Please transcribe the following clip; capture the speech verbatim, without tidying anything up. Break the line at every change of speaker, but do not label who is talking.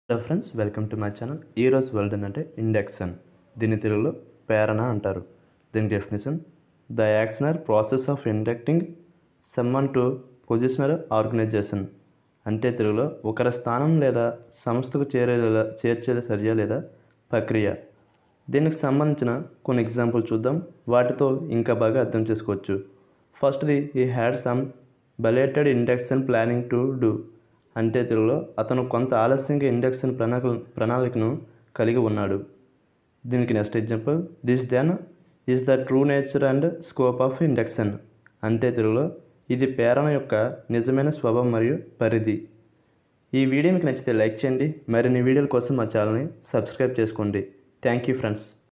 Hello friends, welcome to my channel. ఈరోజు word అంటే induction. దీని తెలుగులో ప్రేరణ అంటారు. దీని definition: the action or process of inducting someone to positional organization. అంటే తెలుగులో ఒకరి స్థానం లేదా సంస్థకు చేరేలా చేర్చే చర్య లేదా ప్రక్రియ. దీనికి సంబంధించిన కొన్ని ఎగ్జాంపుల్ చూద్దాం. వాటితో ఇంకా బాగా అర్థం చేసుకోవచ్చు. ఫస్ట్ది, ఈ had some belated induction planning to do. అంటే తెలుగులో అతను కొంత ఆలస్యంగా ఇండక్షన్ ప్రణాళిక ప్రణాళికను కలిగి ఉన్నాడు. దీనికి next example: this then is the true nature and scope of induction. అంటే తెలుగులో ఇది ప్రేరణ యొక్క నిజమైన స్వభావం మరియు పరిధి. ఈ వీడియో మీకు నచ్చితే లైక్ చేయండి. మరిన్ని వీడియోల కోసం మా ఛానల్ని సబ్స్క్రైబ్ చేసుకోండి. Thank you friends.